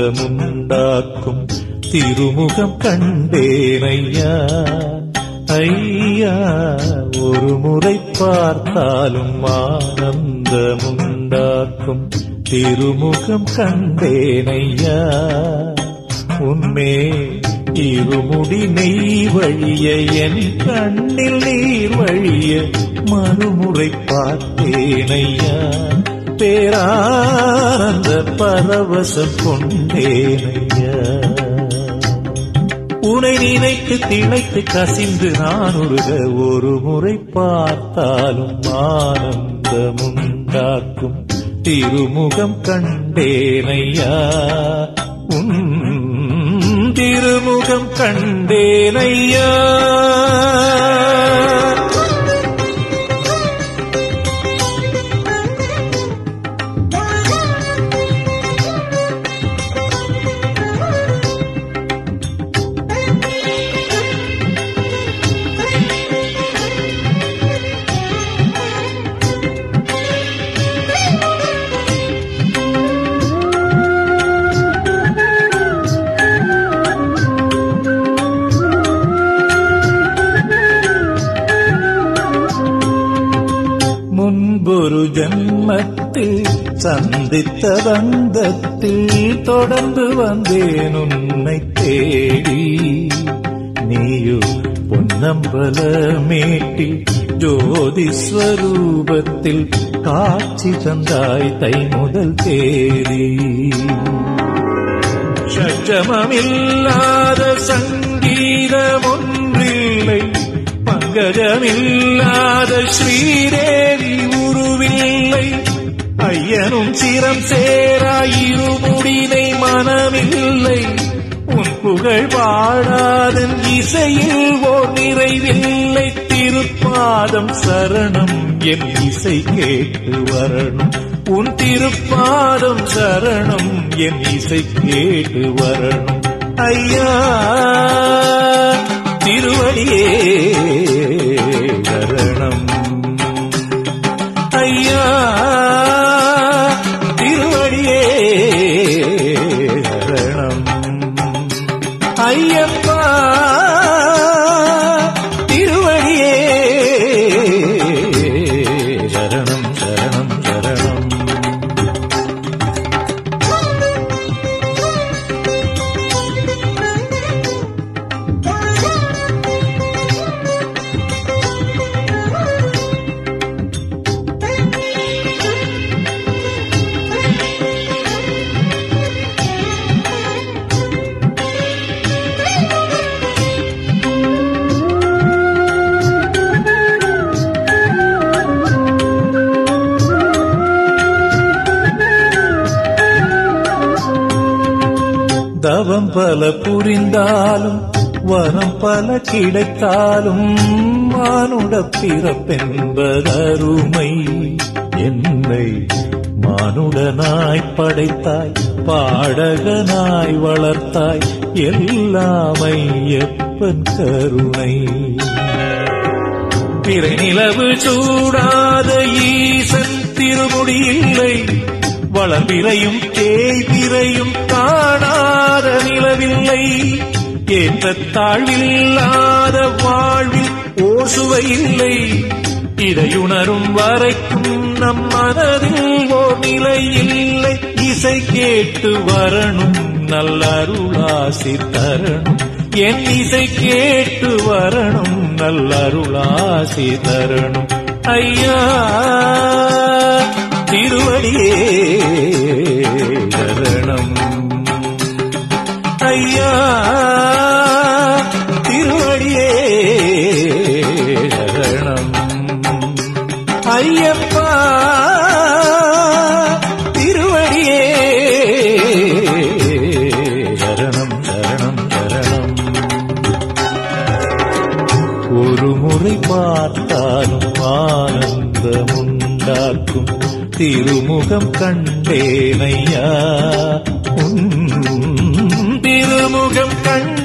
ஆனந்தமுண்டாக்கும் திருமுகம் கண்டேனையா. ஐயா ஒரு முறை பார்த்தாலும் ஆனந்தமுண்டாக்கும் திருமுகம் கண்டேனையா. உன்மே இருமுடி நெய் வழிய என் கண்ணில் நீர் வழிய மறுமுறை பார்த்தேனையா. பேரானந்த பரவசம் கொண்டேனையா. உனை நினைத்து திளைத்து கசிந்து நான் உருக ஒரு முறை பார்த்தாலும் ஆனந்தமுண்டாக்கும் திருமுகம் கண்டேனையா. உன் திருமுகம் கண்டேனையா. முன்பொரு ஜன்மத்தில் சந்தித்த பந்தத்தில் தொடர்ந்து வந்தேன் உன்னை தேடி. நீயோ பொன்னம்பல மேட்டில் ஜோதி ஸ்வரூபத்தில் காட்சி தந்தாய் தை முதல் தேதி. ஷட்ஜமமில்லாத சங்கீதம் ஒன்றில்லை, பங்கஜமில்லாத ஸ்ரீதேவி உருவில்லை. ஐயனும் சிரம் சேராயிருமுடினை மனமில்லை. உன் புகழ் பாடாதன் இசையில் ஓர் நிறைவில்லை. திருப்பாதம் சரணம் என் இசை கேட்டு வரணும். உன் திருப்பாதம் சரணம் என் இசை கேட்டு வரணும். ஐயா திருவடியே சரணம். ஐயா திருவடியே சரணம். ஐயப்பா திருவடியே சரணம் சரணம் சரணம். தவம் பல புரிந்தாலும் வரம் பல கிடைத்தாலும் மானுட பிறப்பென்பதருமை. என்னை மானுடனாய் படைத்தாய், பாடகனாய் வளர்த்தாய், எல்லாமை எப்பன் கருணை. பிறை நிலவு சூடாத ஈசன் திருமுடி இல்லை, வளர்பிறையும் தேய்பிறையும் காணாத நிலவில்லை. ஏற்ற தாழ்வில்லாத வாழ்வில் ஓசுவை இல்லை. இதையுணரும் வரைக்கும் நம் மனதில் ஓர் நிலை இல்லை. இசை கேட்டு வரணும், நல்லருளாசி தரணும். என் இசை கேட்டு வரணும், நல்லருளாசி தரணும். ஐயா திருவடியே சரணம். ஐயா திருவடியே சரணம். ஐயப்பா திருவடியே சரணம் சரணம் சரணம். ஒரு முறை பார்த்தாலும் ஆனந்தமுண்டாக்கும் திருமுகம் கண்டேனையா. திருமுகம் கண்டேனையா.